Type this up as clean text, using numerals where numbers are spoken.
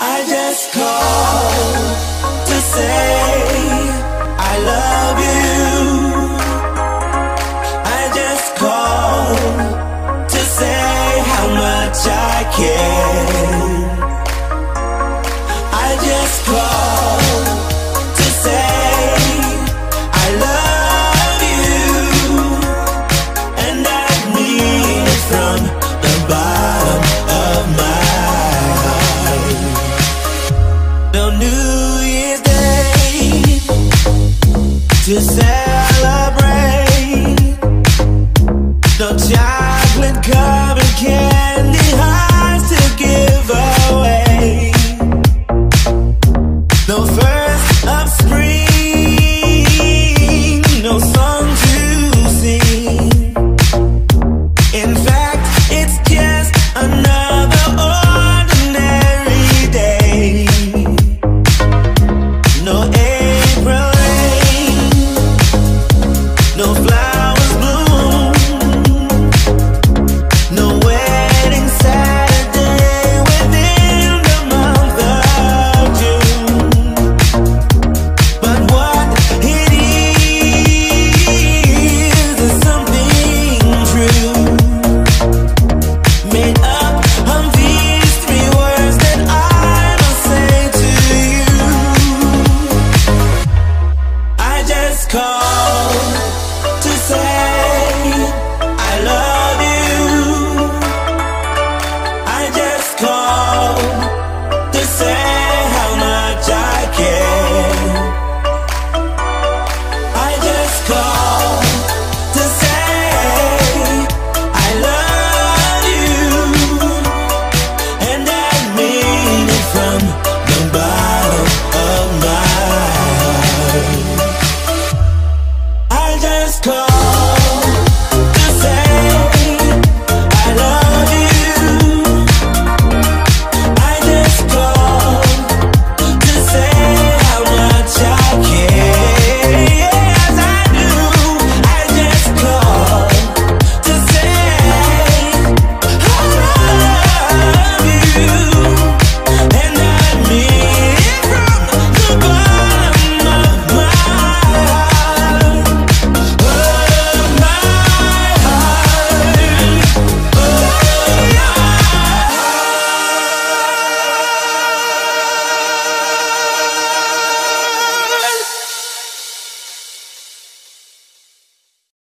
I just called to say I love you. I just called to say how much I care. I just called to say I love you, and I mean it from the bottom of my heart. No New Year's Day to say